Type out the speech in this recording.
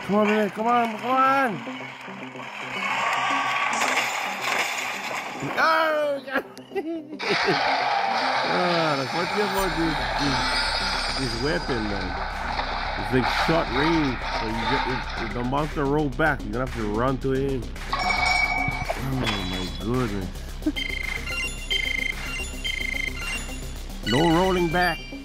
Come on, man. Come on. Come on. Oh, God. That's what you about this weapon, man. It's like short range. So you get if the monster roll back, you're gonna have to run to him. Oh my goodness. No rolling back.